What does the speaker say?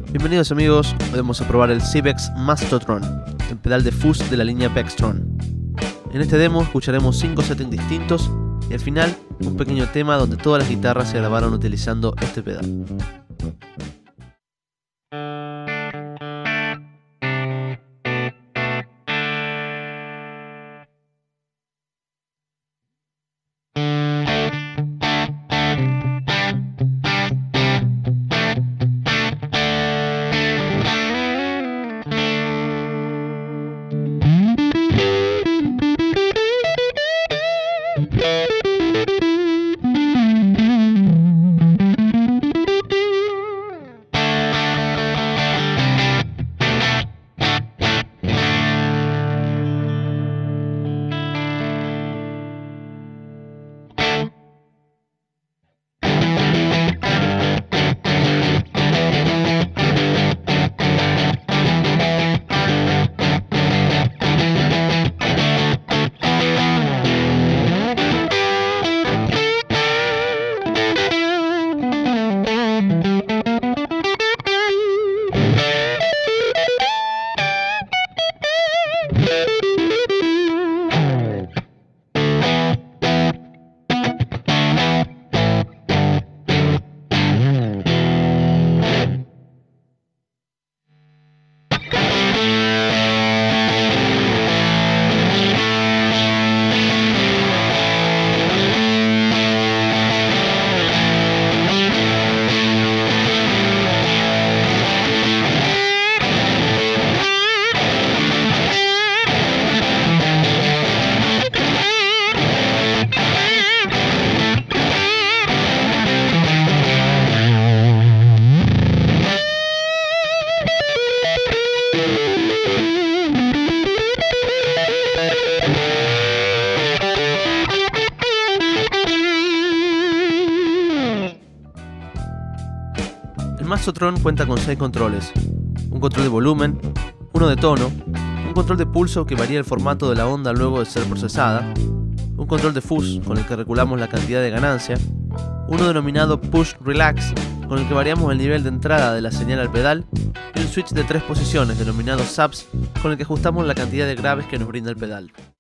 Bienvenidos amigos, hoy vamos a probar el Sybex Mastotron, el pedal de fuzz de la línea Pextron. En este demo escucharemos 5 settings distintos y al final un pequeño tema donde todas las guitarras se grabaron utilizando este pedal. El Mastotron cuenta con 6 controles: un control de volumen, uno de tono, un control de pulso que varía el formato de la onda luego de ser procesada, un control de fuzz con el que regulamos la cantidad de ganancia, uno denominado Push Relax con el que variamos el nivel de entrada de la señal al pedal y un switch de 3 posiciones denominado Subs con el que ajustamos la cantidad de graves que nos brinda el pedal.